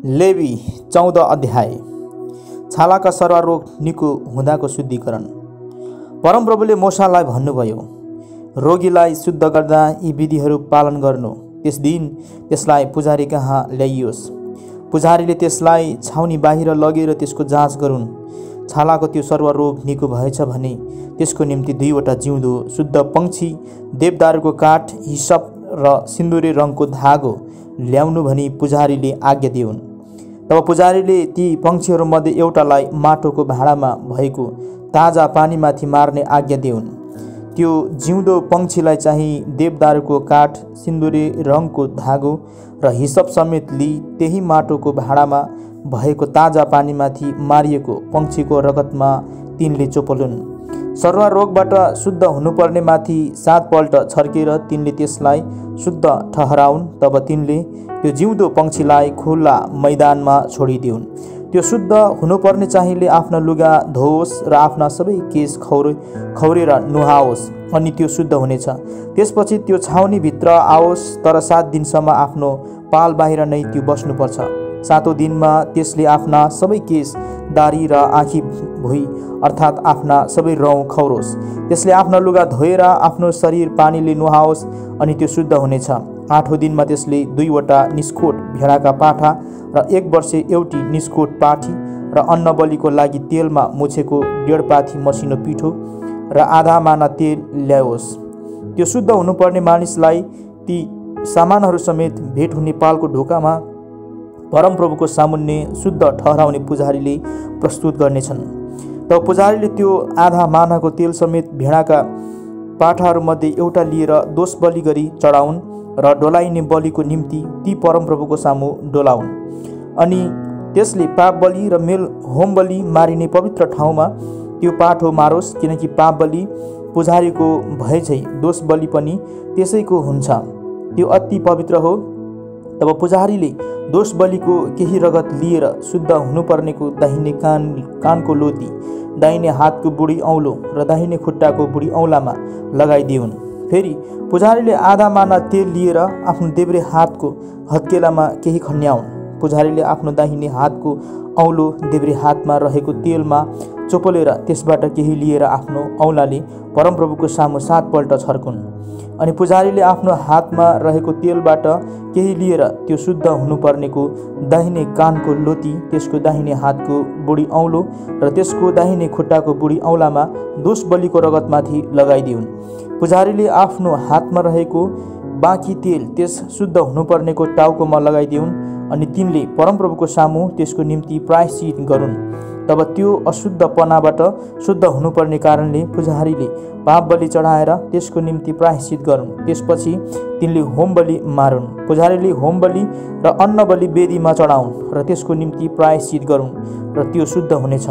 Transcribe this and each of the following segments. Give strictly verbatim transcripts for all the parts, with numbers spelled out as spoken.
Levy चौध अध्याय। छालाका सर्वरोग निको हुँदाको शुद्धिकरण। परमप्रभुले मोशालाई भन्नुभयो, रोगीलाई शुद्ध गर्दा यी विधिहरू पालन गर्नु। त्यस दिन त्यसलाई पुजारी कहाँ ल्याइयोस्। पुजारीले त्यसलाई छाउनी बाहिर लगेर त्यसको जाँच गरून्। छालाको त्यो सर्वरोग निको भएछ भने त्यसको निम्ति दुईवटा जिउँदो शुद्ध पंक्षी, देवदारुको काठ, हिसप र सिन्दुरे रङको धागो ल्याउनु भनी पुजारीले आज्ञा दिउन्। तब पुजारीले ती पंक्षीहरूमध्ये एउटालाई माटोको भाँडामा भएको ताजा पानीमाथि मार्ने आज्ञा दिउन्। त्यो जिउँदो पंक्षीलाई चाहिँ देवदारुको काठ, सिन्दुरे रङको धागो र हिसप समेत लिई त्यही माटोको भाँडामा भएको ताजा पानीमाथि मारिएको पंक्षीको रगतमा तिनले चोपलुन्। सर्वरोगबाट शुद्ध हुनुपर्ने माथि सातपल्ट छर्केर तिनले त्यसलाई शुद्ध ठहराउन्। तब तिनले त्यो जिउँदो पंक्षीलाई खुल्ला मैदानमा छोडिदिउन्। त्यो शुद्ध हुनुपर्ने चाहिँले आफ्ना लुगा धोओस् र आफ्ना सबै केश खौरे खौरेर नुहाओस्, अनि त्यो शुद्ध हुनेछ। त्यसपछि त्यो छाउनीभित्र आओस्, तर सात दिनसम्म आफ्नो पाल बाहिर नै त्यो बस्नुपर्छ। सातौँ दिनमा त्यसले आफ्ना सबै केश, दारी र आँखी भुइँ अर्थात् आफ्ना सबै रौँ खौरोस्। त्यसले आफ्ना लुगा धोएर आफ्नो शरीर पानीले नुहाओस्, अनि त्यो शुद्ध हुनेछ। आठौँ दिनमा त्यसले दुईवटा निस्कोट भेडाका पाठा र एक वर्षे एउटी निस्कोट पाठी र अन्न बलिको लागि तेलमा मुछेको डेढ पाथी मसिनो पिठो र आधा माना तेल ल्याओस्। त्यो शुद्ध हुनुपर्ने मानिसलाई ती सामानहरू समेत भेट हुने पालको ढोकामा परमप्रभुको सामुन्ने शुद्ध ठहराउने पुजारीले प्रस्तुत गर्नेछन्। तब पुजारीले त्यो आधा मानाको तेल समेत भेडाका पाठाहरूमध्ये एउटा लिएर दोष बलि गरी चढाउन् र डोलाइने बलिको निम्ति ती परमप्रभुको सामु डोलाउन्। अनि त्यसले पाप बलि र मेल होम बलि मारिने पवित्र ठाउँमा त्यो पाठो मारोस्, किनकि पाप बलि पुजारीको भएझै दोष बलि पनि त्यसैको हुन्छ, त्यो अति पवित्र हो। तब पुजारीले दोष बलिको केही रगत लिएर शुद्ध हुनुपर्नेको दाहिने कान कानको लोती, दाहिने हातको बुढी औँलो र दाहिने खुट्टाको बुढी औँलामा लगाइदिउन्। फेरि पुजारीले आधा माना तेल लिएर आफ्नो देब्रे हातको हत्केलामा केही खन्याउन्। पुजारीले आफ्नो दाहिने हातको औँलो देब्रे हातमा रहेको तेलमा चोपलेर त्यसबाट केही लिएर आफ्नो औँलाले परमप्रभुको सामु सातपल्ट छर्कुन्। अनि पुजारीले आफ्नो हातमा रहेको तेलबाट केही लिएर त्यो शुद्ध हुनुपर्नेको दाहिने कानको लोती, त्यसको दाहिने हातको बुढी औँलो र त्यसको दाहिने खुट्टाको बुढी औँलामा दोष बलिको रगतमाथि लगाइदिउन्। पुजारीले आफ्नो हातमा रहेको बाँकी तेल त्यस शुद्ध हुनुपर्नेको टाउकोमा लगाइदिउन्, अनि तिनले परमप्रभुको सामु त्यसको निम्ति प्रायश्चित गरून्। तब त्यो अशुद्धपनाबाट शुद्ध हुनुपर्ने कारणले पुजारीले पाप बलि चढाएर त्यसको निम्ति प्रायश्चित गरून्। त्यसपछि तिनले होम बलि मारुन्। पुजारीले होम बलि र अन्न बलि वेदीमा चढाउन् र त्यसको निम्ति प्रायश्चित गरून् र त्यो शुद्ध हुनेछ।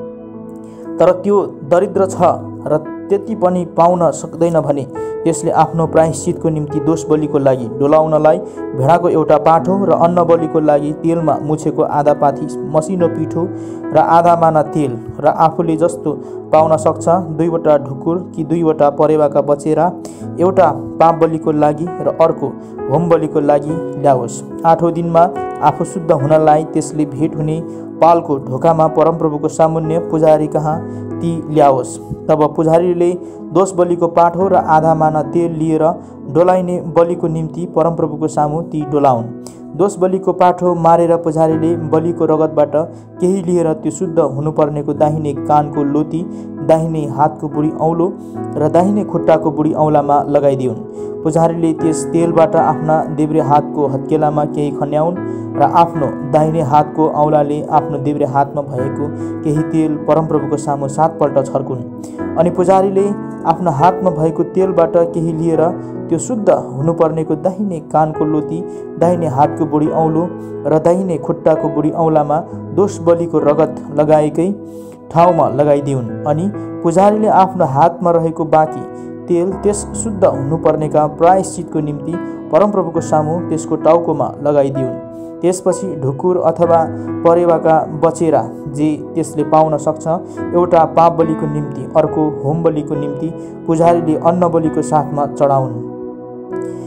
तर त्यो दरिद्र छ र त्यति पनि पाउन सक्दैन भने त्यसले आफ्नो प्रायश्चितको निम्ति दोष बलिको लागि डोलाउनलाई भेडाको एउटा पाठो र अन्न बलिको लागि तेलमा मुछेको आधा पाथी मसिनो पिठो र आधा माना तेल र आफूले जस्तो पाउन सक्छ दुईवटा ढुकुर कि दुईवटा परेवाका बचेरा, एउटा पाप बलिको लागि र अर्को होम बलिको लागि ल्याओस्। आठौँ दिनमा आफू शुद्ध हुनलाई त्यसले भेट हुने पालको ढोकामा परमप्रभुको सामुन्ने पुजारी कहाँ ती ल्याओस्। तब पुजारीले दोष बलिको पाठो र आधा माना तेल लिएर डोलाइने बलिको निम्ति परमप्रभुको सामु ती डोलाउन्। दोष बलिको पाठो मारेर पुजारीले बलिको रगतबाट केही लिएर त्यो शुद्ध हुनुपर्नेको दाहिने कानको लोती, दाहिने हातको बुढी औँलो र दाहिने खुट्टाको बुढी औँलामा लगाइदिउन्। पुजारीले त्यस तेलबाट आफ्ना देब्रे हातको हत्केलामा केही खन्याउन् र आफ्नो दाहिने हातको औँलाले आफ्नो देब्रे हातमा भएको केही तेल परमप्रभुको सामु सातपल्ट छर्कुन्। अनि पुजारीले आफ्नो हातमा भएको तेलबाट केही लिएर त्यो शुद्ध हुनुपर्नेको दाहिने कानको लोती, दाहिने हातको बुढी औँलो र दाहिने खुट्टाको बुढी औँलामा दोष बलिको रगत लगाएकै ठाउँमा लगाइदिउन्। अनि पुजारीले आफ्नो हातमा रहेको बाँकी तेल त्यस शुद्ध हुनुपर्नेका प्रायश्चितको निम्ति परमप्रभुको सामु त्यसको टाउकोमा लगाइदिउन्। त्यसपछि ढुकुर अथवा परेवाका बचेरा जे त्यसले पाउन सक्छ, एउटा पाप बलिको निम्ति, अर्को होम बलिको निम्ति पुजारीले अन्न बलिको साथमा चढाउन्।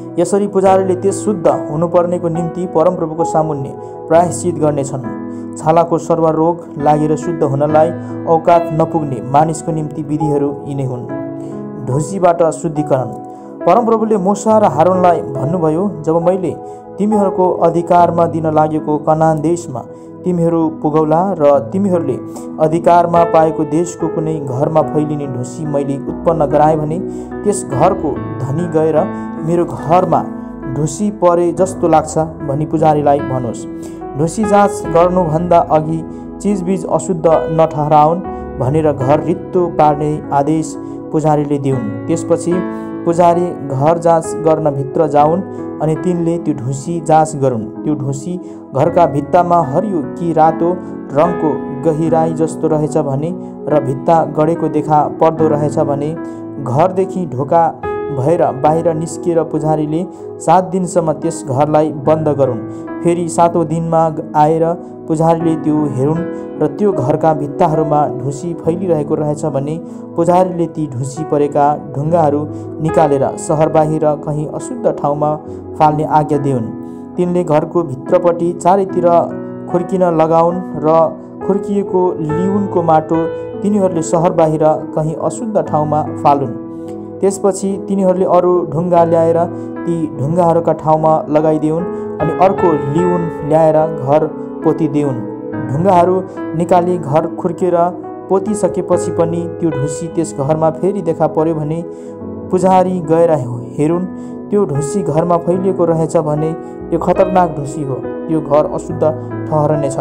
यसरी पुजारीले त्यस शुद्ध हुनुपर्नेको निम्ति परमप्रभुको सामुन्ने प्रायश्चित गर्नेछन्। छालाको सर्व रोग लागेर शुद्ध हुनलाई औकात नपुग्ने मानिसको निम्ति विधिहरू यिनै हुन्। ढुसीबाट शुद्धिकरण। परमप्रभुले मूसा र हारूनलाई भन्नुभयो, जब मैले तिमीहरूको अधिकारमा दिन लागेको कनान देशमा तिमीहरू पुगौला र तिमीहरूले अधिकारमा पाएको देशको कुनै घरमा फैलिने ढुसी मैले उत्पन्न गराएँ भने त्यस घरको धनी गएर मेरो घरमा ढुसी परे जस्तो लाग्छ भनी पुजारीलाई भनोस्। ढुसी जाँच गर्नुभन्दा अघि चिजबिज अशुद्ध नठहराउन् भनेर घर रित्तो पार्ने आदेश पुजारीले दिउन्। त्यसपछि पुजारी घर जाँच गर्न भित्र जाउन् अनि तिनले त्यो ढुसी जाँच गरून्। त्यो ढुसी घरका भित्तामा हरियो कि रातो रङको गहिराई जस्तो रहेछ भने र भित्ता गडेको देखा पर्दो रहेछ भने घरदेखि ढोका भएर बाहिर निस्किएर पुजारीले सात दिनसम्म त्यस घरलाई बन्द गरून्। फेरि सातौँ दिनमा आएर पुजारीले त्यो हेरुन् र त्यो घरका भित्ताहरूमा ढुसी फैलिरहेको रहेछ भने पुजारीले ती ढुसी परेका ढुङ्गाहरू निकालेर सहर बाहिर कहीँ अशुद्ध ठाउँमा फाल्ने आज्ञा दिउन्। तिनले घरको भित्रपट्टि चारैतिर खुर्किन लगाउन् र खुर्किएको लिउनको माटो तिनीहरूले सहर बाहिर कहीँ अशुद्ध ठाउँमा फालुन्। त्यसपछि तिनीहरूले अरू ढुङ्गा ल्याएर ती ढुङ्गाहरूका ठाउँमा लगाइदिउन् अनि अर्को लिउन ल्याएर घर पोतिदेऊन्। ढुङ्गाहरू निकाली घर खुर्केर पोतिसकेपछि पनि त्यो ढुसी त्यस घरमा फेरि देखा पर्यो भने पुजारी गएर हेरुन्। त्यो ढुसी घरमा फैलिएको रहेछ भने त्यो खतरनाक ढुसी हो, त्यो घर अशुद्ध ठहरनेछ।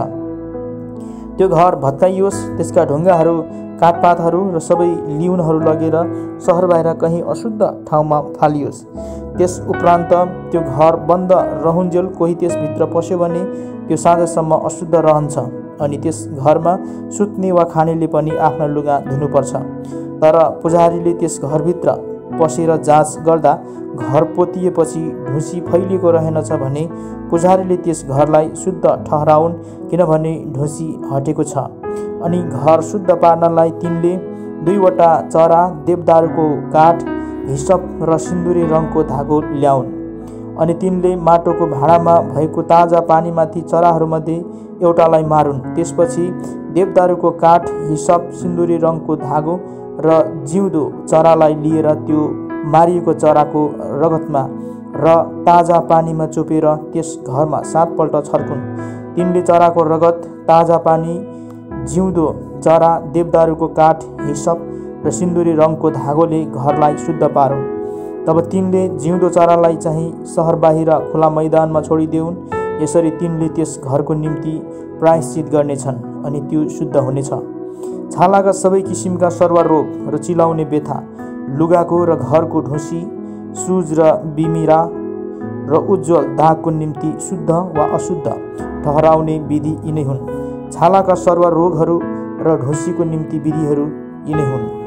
त्यो घर भत्काइयोस्, त्यसका ढुङ्गाहरू काठपातहरू र सबै लिउनहरू लगेर सहर बाहिर कहीँ अशुद्ध ठाउँमा फालियोस्। त्यस उपरान्त त्यो घर बन्द रहुन्जेल कोही त्यसभित्र पस्यो भने त्यो साँझसम्म अशुद्ध रहन्छ अनि त्यस घरमा सुत्ने वा खानेले पनि आफ्ना लुगा धुनुपर्छ। तर पुजारीले त्यस घरभित्र पसेर जाँच गर्दा घर पोतिएपछि ढुसी फैलिएको रहेनछ भने पुजारीले त्यस घरलाई शुद्ध ठहराउन्, किनभने ढुसी हटेको छ। अनि घर शुद्ध पार्नलाई तिनले दुईवटा चरा, देवदारुको काठ, हिसप र सिन्दुरी रङको धागो ल्याउन्। अनि तिनले माटोको भाँडामा भएको ताजा पानीमाथि चराहरूमध्ये एउटालाई मारुन्। त्यसपछि देवदारुको काठ, हिसप, सिन्दुरी रङको धागो र जिउँदो चरालाई लिएर त्यो मारिएको चराको रगतमा र ताजा पानीमा चोपेर त्यस घरमा सातपल्ट छर्कुन्। तिनले चराको रगत, ताजा पानी, जिउँदो चरा, देवदारुको काठ, हिसप र सिन्दुरी रङको धागोले घरलाई शुद्ध पारुन्। तब तिनले जिउँदो चरालाई चाहिँ सहर बाहिर खुला मैदानमा छोडिदेऊन्। यसरी तिनले त्यस घरको निम्ति प्रायश्चित गर्नेछन् अनि त्यो शुद्ध हुनेछ। छालाका सबै किसिमका सर्वरोग र चिलाउने बेथा, लुगाको र घरको ढुसी, सुज र बिमिरा र उज्जवल दागको निम्ति शुद्ध वा अशुद्ध ठहराउने विधि यिनै हुन्। छालाका सर्वरोगहरू र ढुसीको निम्ति विधिहरू यिनै हुन्।